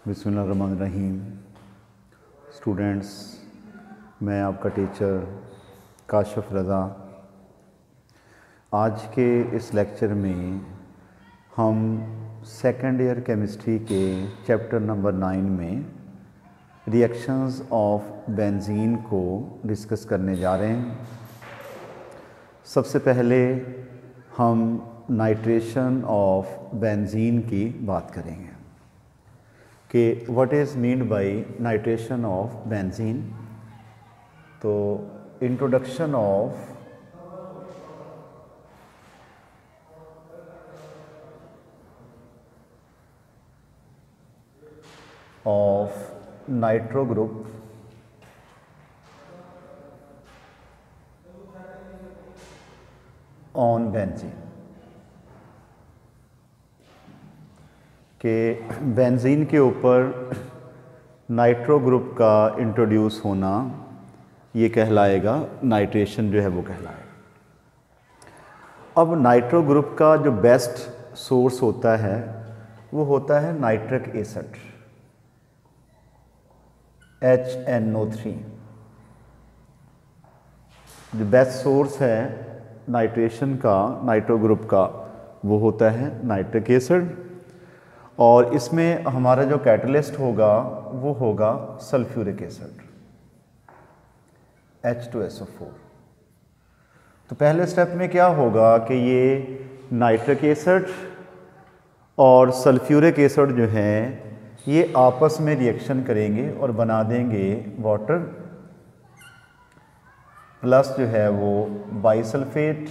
बिस्मिल्लाहिर्रहमानिर्रहीम। स्टूडेंट्स, मैं आपका टीचर काशिफ रज़ा। आज के इस लेक्चर में हम सेकेंड ईयर केमिस्ट्री के चैप्टर नंबर 9 में रिएक्शंस ऑफ बेंजीन को डिस्कस करने जा रहे हैं। सबसे पहले हम नाइट्रेशन ऑफ बेंजीन की बात करेंगे कि what is meant by nitration of benzene. तो introduction of nitro group on benzene, कि बेंजीन के ऊपर नाइट्रो ग्रुप का इंट्रोड्यूस होना ये कहलाएगा नाइट्रेशन, जो है वो कहलाएगा। अब नाइट्रो ग्रुप का जो बेस्ट सोर्स होता है वो होता है नाइट्रिक एसिड HNO3। जो बेस्ट सोर्स है नाइट्रेशन का, नाइट्रो ग्रुप का, वो होता है नाइट्रिक एसिड। और इसमें हमारा जो कैटलिस्ट होगा वो होगा सल्फ्यूरिक एसिड H2SO4। तो पहले स्टेप में क्या होगा कि ये नाइट्रिक एसिड और सल्फ्यूरिक एसिड जो है ये आपस में रिएक्शन करेंगे और बना देंगे वाटर प्लस जो है वो बाइसल्फेट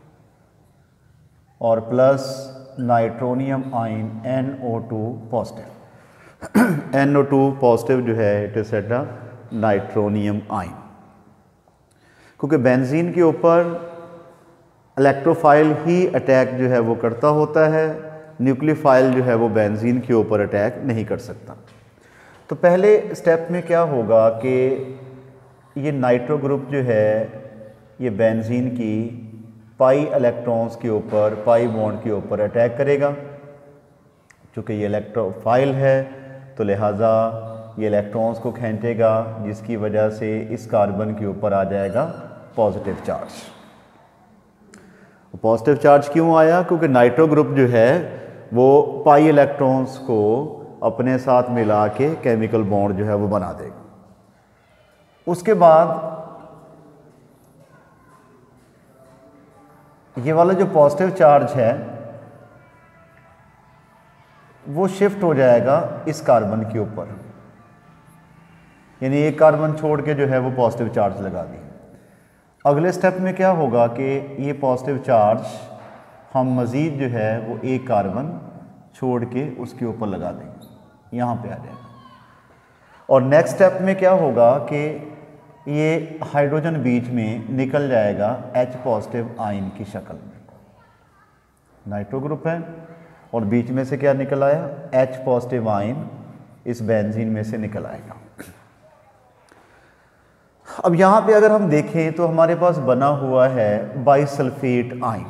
और plus nitronium ion NO2 positive. NO2 positive जो है it is at nitronium ion, क्योंकि बेंजीन के ऊपर इलेक्ट्रोफाइल ही अटैक जो है वो करता होता है, न्यूक्लियोफाइल जो है वो बेंजीन के ऊपर अटैक नहीं कर सकता। तो पहले स्टेप में क्या होगा कि ये नाइट्रो ग्रुप जो है ये बेंजीन की पाई इलेक्ट्रॉन्स के ऊपर, पाई बॉन्ड के ऊपर अटैक करेगा। चूँकि ये इलेक्ट्रोफाइल है तो लिहाजा ये इलेक्ट्रॉन्स को खींचेगा, जिसकी वजह से इस कार्बन के ऊपर आ जाएगा पॉजिटिव चार्ज। पॉजिटिव चार्ज क्यों आया? क्योंकि नाइट्रो ग्रुप जो है वो पाई इलेक्ट्रॉन्स को अपने साथ मिला के केमिकल बॉन्ड जो है वो बना देगा। उसके बाद ये वाला जो पॉजिटिव चार्ज है वो शिफ्ट हो जाएगा इस कार्बन के ऊपर, यानी एक कार्बन छोड़ के जो है वो पॉजिटिव चार्ज लगा दी। अगले स्टेप में क्या होगा कि ये पॉजिटिव चार्ज हम मज़ीद जो है वो एक कार्बन छोड़ के उसके ऊपर लगा देंगे, यहाँ पे आ जाएगा। और नेक्स्ट स्टेप में क्या होगा कि ये हाइड्रोजन बीच में निकल जाएगा H पॉजिटिव आयन की शक्ल में। नाइट्रो ग्रुप है और बीच में से क्या निकल आया? H पॉजिटिव आयन इस बेंजीन में से निकल आएगा। अब यहाँ पे अगर हम देखें तो हमारे पास बना हुआ है बाइसल्फेट आयन।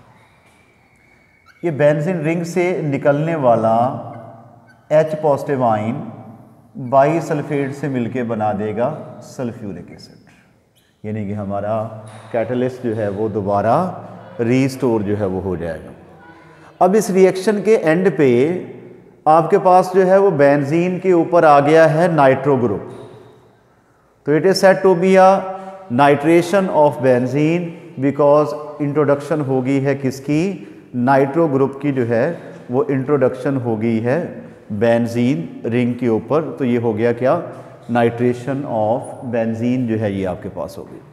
ये बेंजीन रिंग से निकलने वाला H पॉजिटिव आयन बाइसल्फेट से मिलके बना देगा सल्फ्यूरिक एसिड, यानी कि हमारा कैटलिस्ट जो है वो दोबारा रीस्टोर जो है वो हो जाएगा। अब इस रिएक्शन के एंड पे आपके पास जो है वो बेंजीन के ऊपर आ गया है नाइट्रो ग्रुप। तो it is said to be a nitration of benzene because introduction हो गई है किसकी? नाइट्रो ग्रुप की जो है वो इंट्रोडक्शन हो गई है बेंजीन रिंग के ऊपर। तो ये हो गया क्या? नाइट्रेशन ऑफ बेंजीन जो है ये आपके पास हो गई।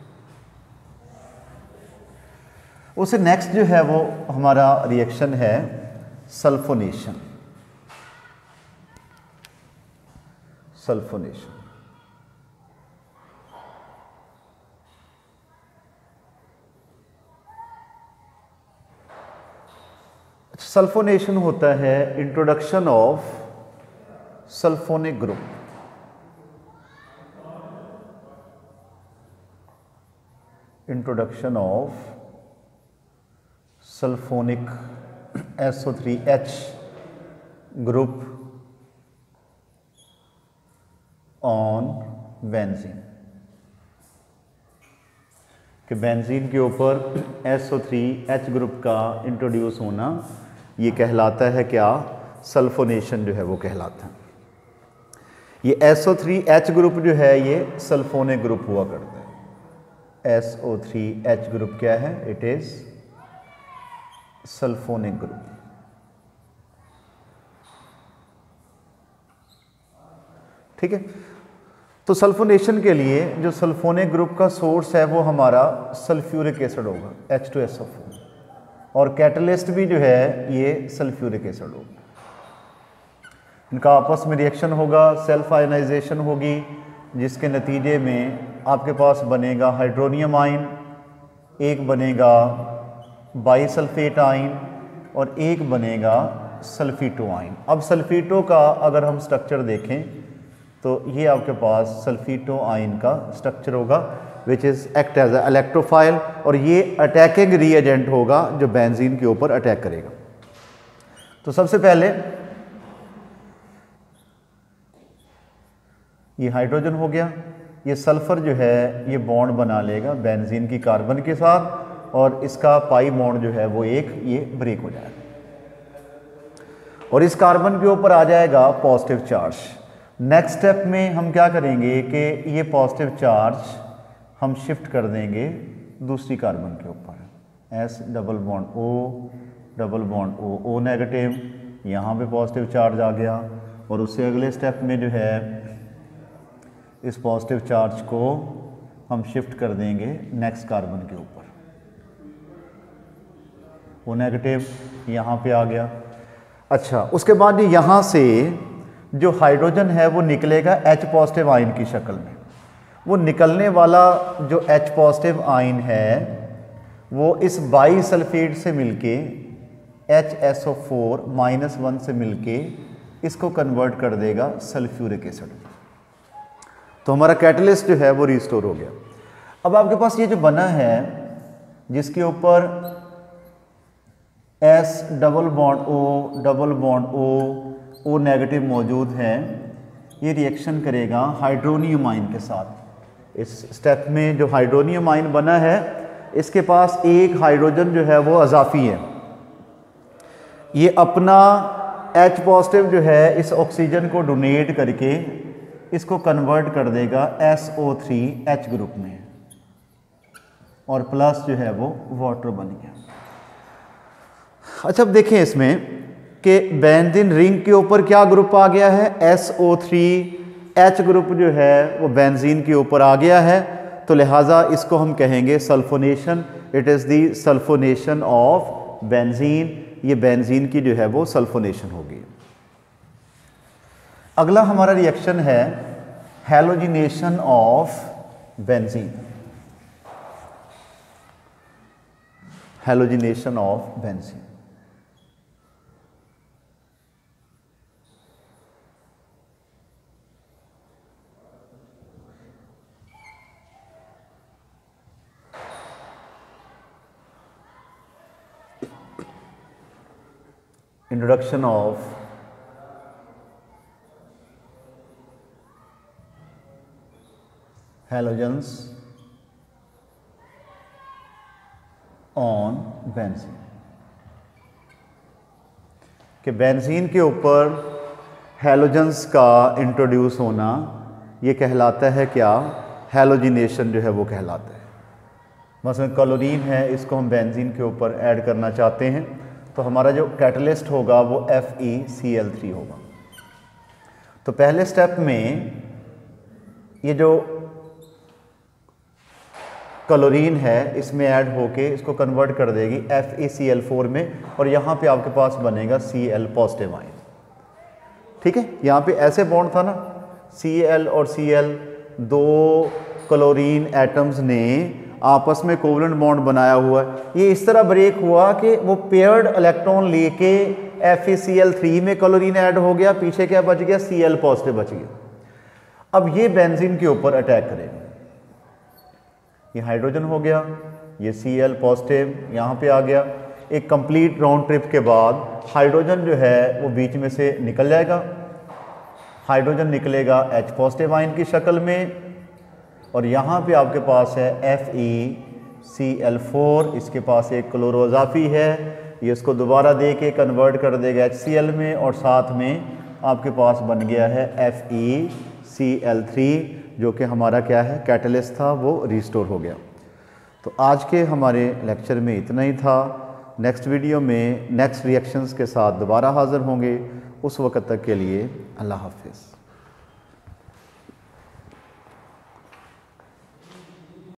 उससे नेक्स्ट जो है वो हमारा रिएक्शन है सल्फोनेशन। सल्फोनेशन सल्फोनेशन होता है introduction of sulphonic group. Introduction of sulphonic SO3H group on benzene, कि बेंजीन के ऊपर SO3H ग्रुप का इंट्रोड्यूस होना ये कहलाता है क्या, सल्फोनेशन जो है वो कहलाता है। ये SO3H ग्रुप जो है ये सल्फोनिक ग्रुप हुआ करता है। SO3H ग्रुप क्या है, इट इज सल्फोनिक ग्रुप। ठीक है, तो सल्फोनेशन के लिए जो सल्फोनिक ग्रुप का सोर्स है वो हमारा सल्फ्यूरिक एसिड होगा H2SO4, और कैटलिस्ट भी जो है ये सल्फ्यूरिक एसिड होगा। इनका आपस में रिएक्शन होगा, सेल्फ आयनाइजेशन होगी, जिसके नतीजे में आपके पास बनेगा हाइड्रोनियम आयन, एक बनेगा बाईसल्फेट आयन और एक बनेगा सल्फीटो आयन। अब सल्फीटो का अगर हम स्ट्रक्चर देखें तो ये आपके पास सल्फीटो आयन का स्ट्रक्चर होगा which is act as a electrophile, और ये अटैकिंग रीएजेंट होगा जो बेंजीन के ऊपर अटैक करेगा। तो सबसे पहले ये हाइड्रोजन हो गया, ये सल्फर जो है ये बॉन्ड बना लेगा बेंजीन की कार्बन के साथ, और इसका पाई बॉन्ड जो है वो एक ये ब्रेक हो जाएगा, और इस कार्बन के ऊपर आ जाएगा पॉजिटिव चार्ज। नेक्स्ट स्टेप में हम क्या करेंगे कि ये पॉजिटिव चार्ज हम शिफ्ट कर देंगे दूसरी कार्बन के ऊपर, S double bond O double bond O negative, यहाँ पे पॉजिटिव चार्ज आ गया, और उससे अगले स्टेप में जो है इस पॉजिटिव चार्ज को हम शिफ्ट कर देंगे नेक्स्ट कार्बन के ऊपर, O नेगेटिव यहाँ पे आ गया। अच्छा, उसके बाद यहाँ से जो हाइड्रोजन है वो निकलेगा H पॉजिटिव आयन की शक्ल में। वो निकलने वाला जो H पॉजिटिव आयन है वो इस बाईसल्फेट से मिलके HSO4 -1 से मिलके इसको कन्वर्ट कर देगा सल्फ्यूरिक एसिड। तो हमारा कैटलिस्ट जो है वो रिस्टोर हो गया। अब आपके पास ये जो बना है जिसके ऊपर S double bond O double bond O negative मौजूद है, ये रिएक्शन करेगा हाइड्रोनियम आयन के साथ। इस स्टेप में जो हाइड्रोनियम आयन बना है इसके पास एक हाइड्रोजन जो है वो अजाफी है, ये अपना H पॉजिटिव जो है इस ऑक्सीजन को डोनेट करके इसको कन्वर्ट कर देगा SO3H ग्रुप में, और प्लस जो है वो वाटर बन गया। अच्छा, अब देखें इसमें कि बेंजीन रिंग के ऊपर क्या ग्रुप आ गया है, SO3H ग्रुप जो है वो बेंजीन के ऊपर आ गया है, तो लिहाजा इसको हम कहेंगे sulphonation. It is the sulphonation of benzene, ये बेंजीन की जो है वो सल्फोनेशन होगी। अगला हमारा रिएक्शन है halogenation of benzene, halogenation of benzene. Introduction of halogens on benzene, कि बेंजीन के ऊपर हैलोजेंस का इंट्रोड्यूस होना ये कहलाता है क्या, हैलोजिनेशन जो है वो कहलाता है। मसलन क्लोरीन है, इसको हम बेंजीन के ऊपर ऐड करना चाहते हैं, तो हमारा जो कैटलिस्ट होगा वो FeCl3 होगा। तो पहले स्टेप में ये जो क्लोरीन है इसमें ऐड होके इसको कन्वर्ट कर देगी FeCl4 में, और यहाँ पे आपके पास बनेगा Cl पॉजिटिव आयन। ठीक है, यहाँ पे ऐसे बॉन्ड था ना, Cl और Cl दो क्लोरीन एटम्स ने आपस में कोवलेंट बॉन्ड बनाया हुआ है, ये इस तरह ब्रेक हुआ कि वो पेयर्ड इलेक्ट्रॉन लेके FeCl3 में क्लोरीन ऐड हो गया, पीछे क्या बच गया, Cl पॉजिटिव बच गया। अब ये बेंजीन के ऊपर अटैक करेगा, ये हाइड्रोजन हो गया, ये Cl पॉजिटिव यहाँ पे आ गया। एक कंप्लीट राउंड ट्रिप के बाद हाइड्रोजन जो है वो बीच में से निकल जाएगा, हाइड्रोजन निकलेगा H पॉजिटिव आयन की शक्ल में, और यहाँ पे आपके पास है FeCl4, इसके पास एक क्लोरो इजाफी है, ये इसको दोबारा दे के कन्वर्ट कर देगा HCl में, और साथ में आपके पास बन गया है FeCl3, जो कि हमारा क्या है कैटलिस्ट था, वो रिस्टोर हो गया। तो आज के हमारे लेक्चर में इतना ही था। नेक्स्ट वीडियो में नेक्स्ट रिएक्शंस के साथ दोबारा हाज़िर होंगे। उस वक़्त तक के लिए अल्लाह हाफ़िज़।